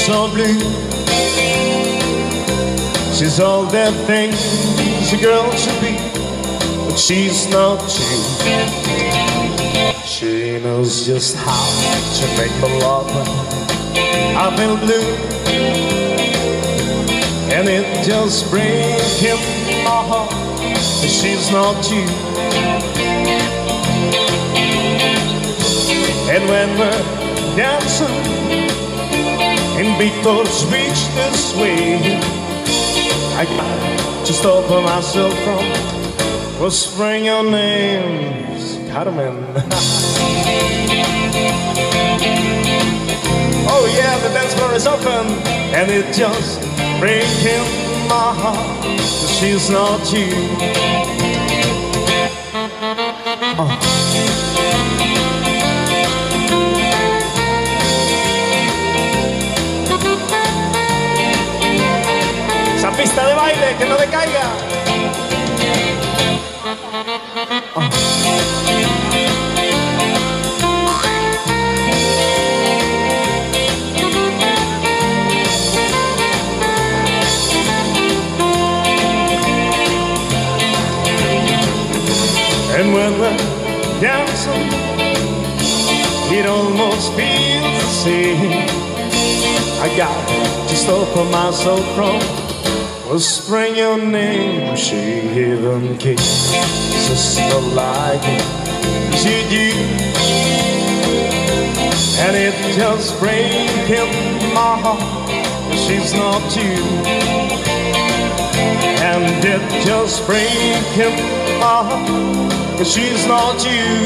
so blue. She's all the things a girl should be, but she's not you. She knows just how to make me love her. I feel blue, and it just breaks in my heart, but she's not you. And when we're dancing in Victor's Beach this way, I got to stop myself from whispering your names, Carmen. Oh yeah, the dance floor is open, and it just breaks in my heart, but she's not you. Esa pista de baile, que no decaiga. And when we're dancing, it almost feels the same. I got to stop myself from whispering your name. She even kisses me like she do, and it just breaks in my heart. She's not you, and it just breaks in my heart. She's not you.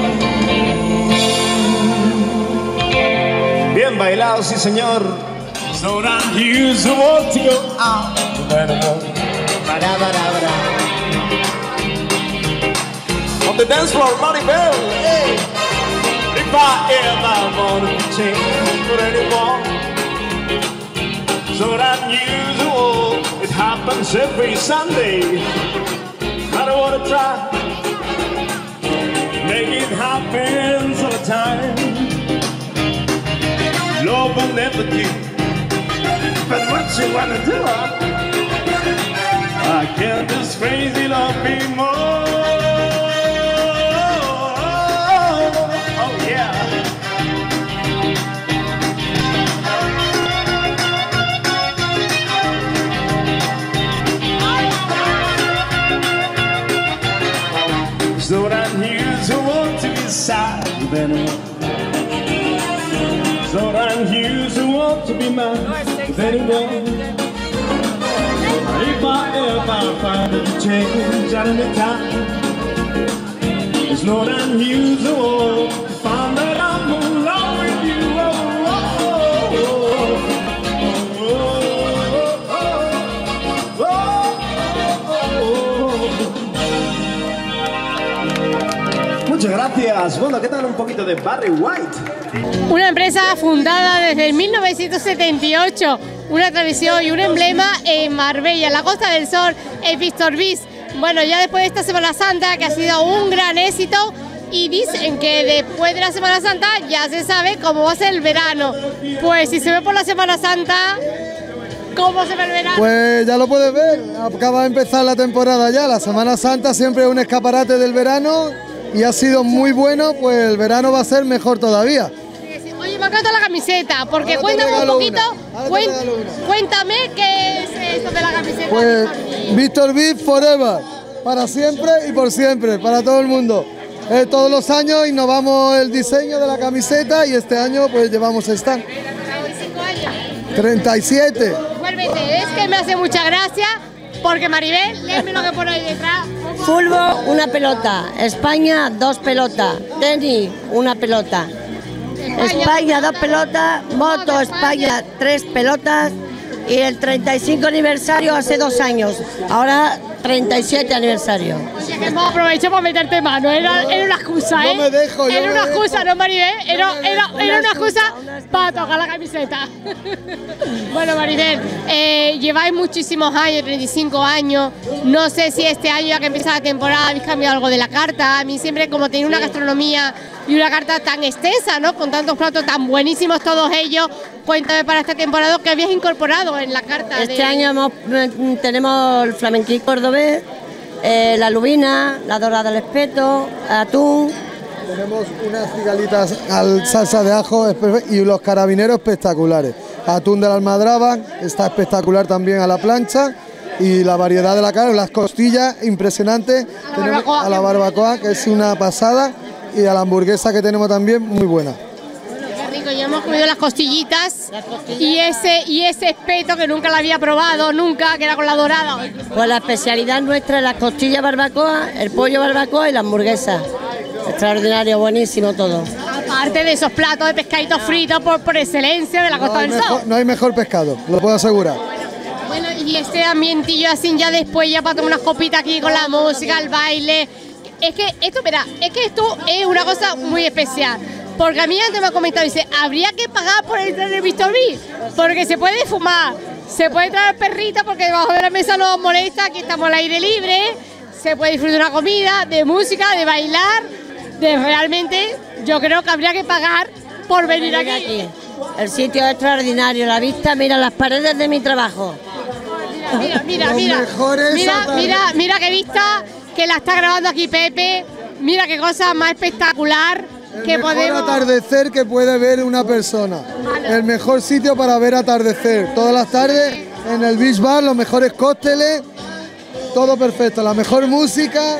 Bien bailado, sí señor. So don't use the word to go out. On the dance floor, Maribel. Hey. If I ever wanted to change for anyone, so don't use the word. It happens every Sunday. I don't want to try. Make it happen all the time. Love will never do, but what you wanna do? I can't this crazy love me more. Oh yeah. So that you want to be sad anymore. So that you want to be mad anymore. If I ever find a change at any time, it's no unusual to find that I'm in love with you. Muchas gracias. Bueno, ¿qué tal un poquito de Barry White? Una empresa fundada desde 1978, una tradición y un emblema en Marbella, en la Costa del Sol, en Víctor Bis. Bueno, ya después de esta Semana Santa, que ha sido un gran éxito, y dicen que después de la Semana Santa ya se sabe cómo va a ser el verano. Pues si se ve por la Semana Santa, ¿cómo se ve el verano? Pues ya lo puedes ver, acaba de empezar la temporada ya, la Semana Santa siempre es un escaparate del verano y ha sido muy bueno, pues el verano va a ser mejor todavía. Oye, me encanta la camiseta, porque cuéntame un poquito, cuéntame qué es esto de la camiseta. Pues Víctor Bis Forever, para siempre y por siempre, para todo el mundo. Todos los años innovamos el diseño de la camiseta y este año pues llevamos stand. 37. Igualmente, es que me hace mucha gracia, porque Maribel, léeme lo que pone ahí detrás. Fútbol, una pelota. España, 2 pelotas. Tenis, una pelota. España, 2 pelotas. Moto, España, 3 pelotas. Y el 35 aniversario hace 2 años. Ahora 37 aniversario. Oye, que hemos aprovechado para meterte mano. Era una excusa, ¿eh? No me dejo, yo Era una me excusa, dejo. ¿no, Maribel? Era una excusa para tocar la camiseta. Bueno, Maribel, lleváis muchísimos años, 35 años. No sé si este año, ya que empieza la temporada, habéis cambiado algo de la carta. A mí siempre, como tenéis una gastronomía y una carta tan extensa, ¿no? Con tantos platos tan buenísimos todos ellos, cuéntame para esta temporada que habías incorporado en la carta. Este año tenemos el flamenquí cordobés, la lubina, la dorada del espeto, atún. Tenemos unas cigalitas al salsa de ajo y los carabineros espectaculares. Atún de la almadraba, está espectacular también a la plancha. Y la variedad de la carne, las costillas, impresionante. Tenemos a la barbacoa, que es una pasada. Y a la hamburguesa que tenemos también, muy buena. Qué rico, ya hemos comido las costillitas. Y ese espeto que nunca lo había probado, nunca, que era con la dorada. Pues la especialidad nuestra es la costilla barbacoa, el pollo barbacoa y la hamburguesa. Extraordinario, buenísimo todo. Aparte de esos platos de pescaditos fritos por excelencia de la Costa del Sol. No hay mejor pescado, lo puedo asegurar. Bueno, y este ambientillo así ya después, ya para tomar unas copitas aquí con la música, el baile. Es que esto, mira, esto es una cosa muy especial. Porque a mí antes me ha comentado, dice, habría que pagar por entrar en el Víctor Beach, porque se puede fumar, se puede traer perrita porque debajo de la mesa no nos molesta, aquí estamos al aire libre, se puede disfrutar de una comida, de música, de bailar, de realmente, yo creo que habría que pagar por venir aquí. El sitio es extraordinario, la vista, mira las paredes de mi trabajo. Mira qué vista, que la está grabando aquí Pepe, mira qué cosa más espectacular. El mejor atardecer que puede ver una persona. El mejor sitio para ver atardecer. Todas las tardes en el Beach Bar, los mejores cócteles, todo perfecto, la mejor música.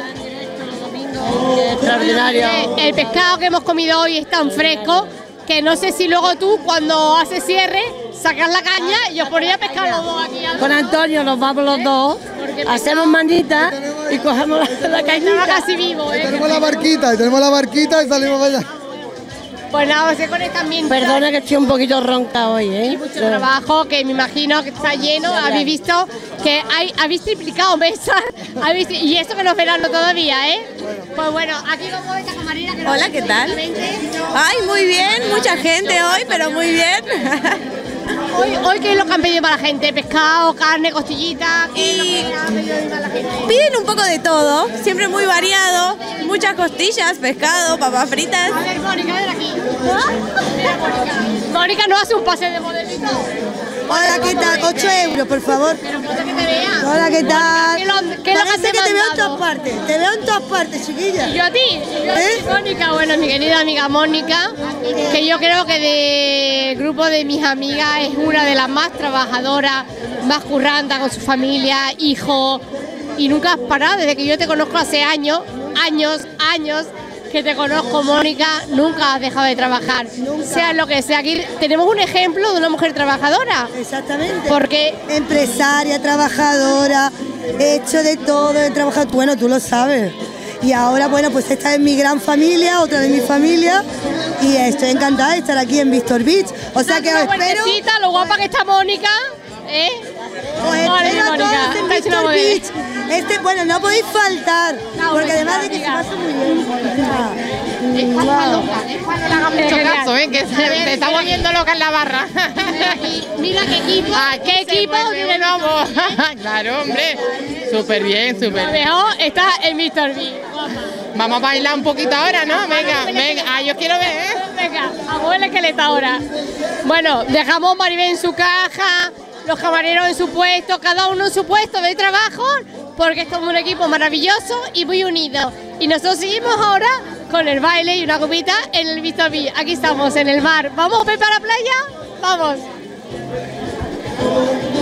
Extraordinario. El pescado que hemos comido hoy es tan fresco que no sé si luego tú, cuando haces cierre, sacas la caña y os ponéis a pescar los dos aquí. Con Antonio nos vamos los dos, hacemos manita y cogemos la caña. Casi vivo, Tenemos la barquita y salimos para allá. Pues nada, se con esta ambiente. Perdona que estoy un poquito ronca hoy, Y mucho trabajo, que me imagino que está lleno. Habéis visto que habéis triplicado mesas. Y esto que no es verano todavía, ¿eh? Pues bueno, aquí como esta camarera que hola, ¿qué tal? Ay, muy bien, mucha gente hoy, pero muy bien. Hoy ¿qué es lo que han pedido para la gente? ¿Pescado, carne, costillita? ¿Qué es lo que han pedido para la gente? Piden un poco de todo, siempre muy variado, muchas costillas, pescado, papas fritas. A ver, Mónica, ven aquí. Mónica, ¿no hace un pase de modelito? Hola, ¿qué tal? 8 euros, por favor. Pero falta que te vea. Hola, ¿qué tal? ¿Qué es lo que Parece te que te veo en mandado? todas partes. Te veo en todas partes, chiquilla. ¿Y yo a ti? Mónica, bueno, mi querida amiga Mónica, que yo creo que del grupo de mis amigas es una de las más trabajadoras, más currantas con su familia, hijos, y nunca has parado, desde que yo te conozco hace años que te conozco, Mónica, nunca has dejado de trabajar, sea lo que sea. Aquí tenemos un ejemplo de una mujer trabajadora. Exactamente. Porque empresaria, trabajadora, he hecho de todo, he trabajado, bueno, tú lo sabes. Y ahora, bueno, pues esta es mi gran familia, otra de mi familia, y estoy encantada de estar aquí en Víctor Beach. O sea que os espero. Lo guapa que está Mónica, ¿eh? Os espero a todos en Víctor Beach. Bueno, no podéis faltar, porque además de que se pasa muy bien. Es cuando le hagan mucho caso, que se está volviendo loca en la barra. Mira qué equipo. ¿Qué equipo? Claro, hombre. Súper bien, súper Lo bien. mejor está en Víctor Beach. Vamos a bailar un poquito ahora, ¿no? Venga. Yo quiero ver, ¿eh? Venga, abuela esqueleta ahora. Bueno, dejamos Maribel en su caja, los camareros en su puesto, cada uno en su puesto de trabajo, porque somos un equipo maravilloso y muy unido. Y nosotros seguimos ahora con el baile y una copita en el Víctor Beach. Aquí estamos en el mar. ¿Vamos, Pepe, a la playa? Vamos.